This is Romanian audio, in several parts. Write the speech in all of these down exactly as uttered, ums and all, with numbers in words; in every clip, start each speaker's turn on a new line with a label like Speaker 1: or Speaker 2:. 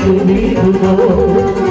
Speaker 1: iubitul tău.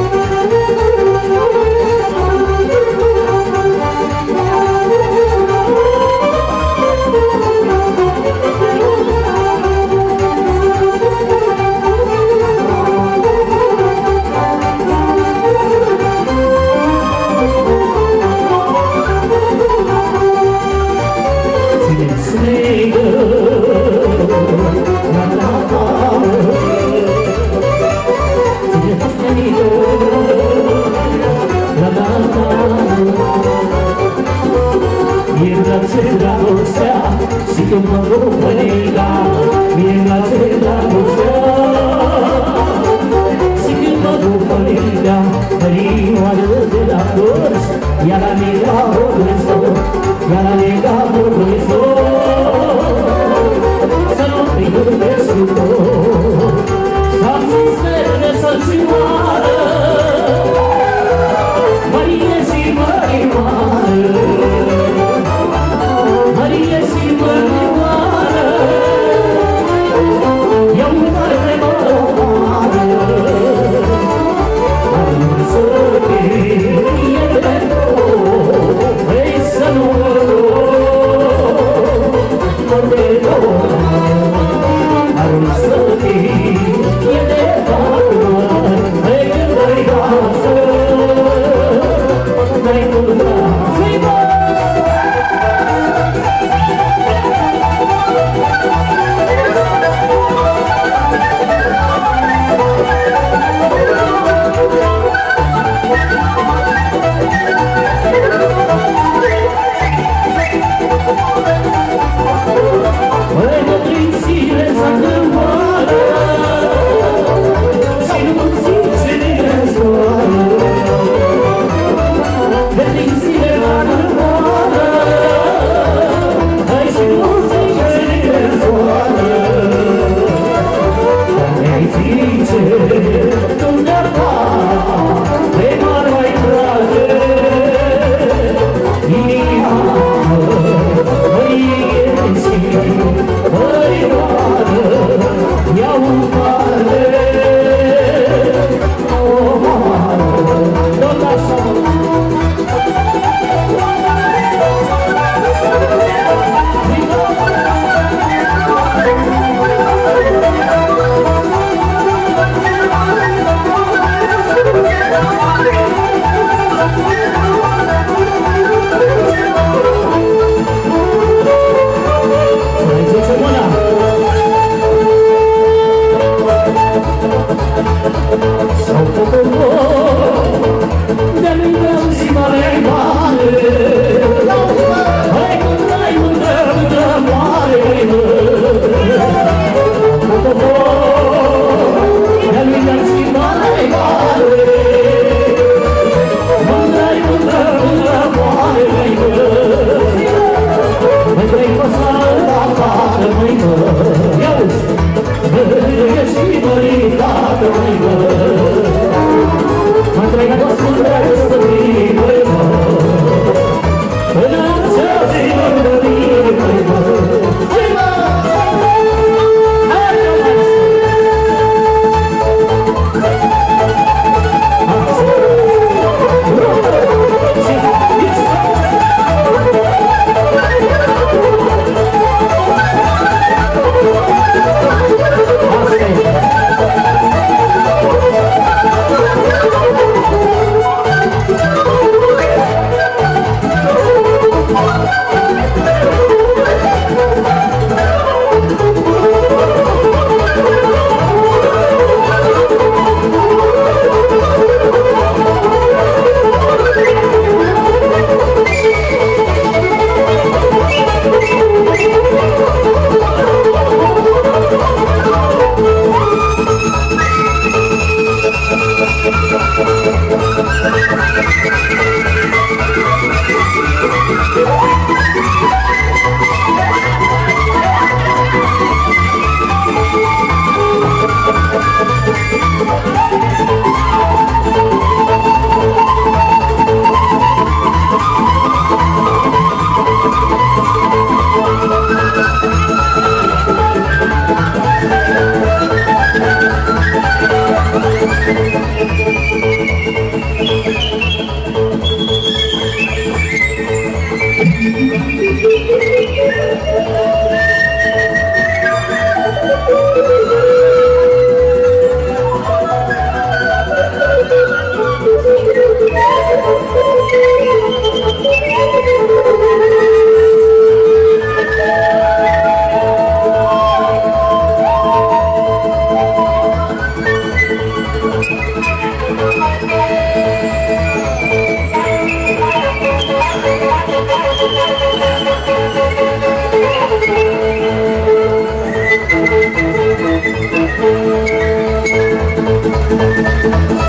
Speaker 1: Că mă rupă nega, mie-mi place dragostea. Și când mă rupă nega, mărioară de la toți, iar la nega vorbesc tot, iar la nega vorbesc tot. Să nu te iubesc cu tot, și-am zis verde să-ți moară, Mărie și mărioară, Mărie și mărioară, eu mare de măroară, am să fie de tot, vrei să nu mă rog, mă de tot, am să fie de tot, vrei că-i gasă, vrei nu să-i mă. Măi, mă prin zile s-a câmpoară și nu mă zice nimeni soară. De prin zile s-a câmpoară și nu mă zice nimeni soară. Dar mi-ai zice dumneata de mare mai dragă inima iau-mi pare, o mare, tot așa. S-au făcut de-a-mi dăm și mare mare, hai mândrai, mândră, mândră mare, s-au făcut de-a-mi dăm și mare mare, mândrai, mândră, mândră mare, mândrai păsară la pară, măi mă, iauzi, mândrăie și măritată, măi mă. Mă trăiesc o sfântă stărie, măi mă, până ce zi mă dărie, măi mă. Zi mă! Hai mă mai Asta e.
Speaker 2: Thank you.